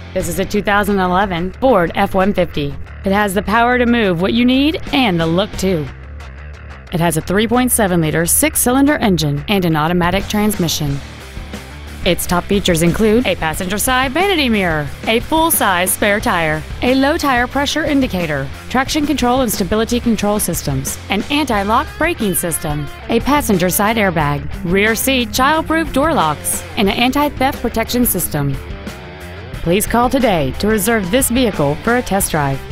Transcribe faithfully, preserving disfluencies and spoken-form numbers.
This is a two thousand eleven Ford F one fifty. It has the power to move what you need and the look too. It has a three point seven liter six-cylinder engine and an automatic transmission. Its top features include a passenger side vanity mirror, a full-size spare tire, a low tire pressure indicator, traction control and stability control systems, an anti-lock braking system, a passenger side airbag, rear seat child-proof door locks, and an anti-theft protection system. Please call today to reserve this vehicle for a test drive.